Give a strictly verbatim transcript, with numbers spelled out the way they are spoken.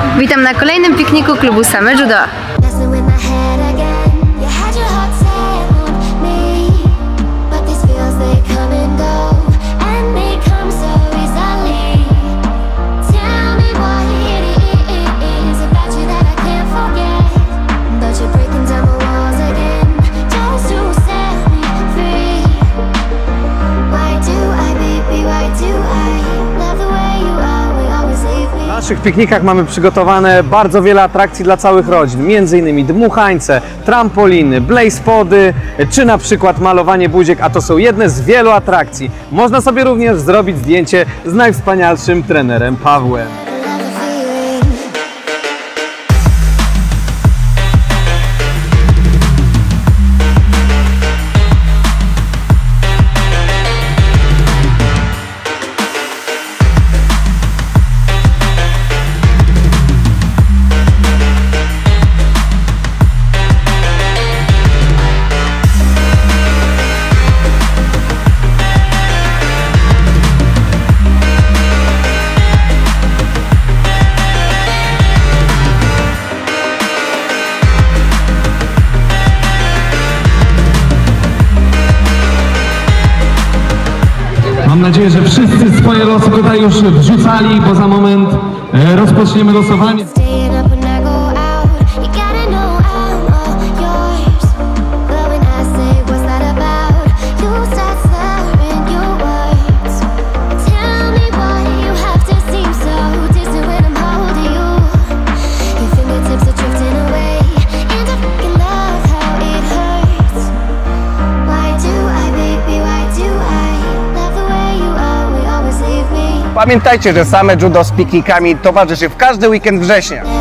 Witam na kolejnym pikniku klubu Same Judo. W naszych piknikach mamy przygotowane bardzo wiele atrakcji dla całych rodzin, między innymi dmuchańce, trampoliny, blaze pody, czy na przykład malowanie buziek, a to są jedne z wielu atrakcji. Można sobie również zrobić zdjęcie z najwspanialszym trenerem Pawłem. Mam nadzieję, że wszyscy swoje losy tutaj już wrzucali, bo za moment e, rozpoczniemy losowanie. Pamiętajcie, że Same Judo z piknikami towarzyszy w każdy weekend września.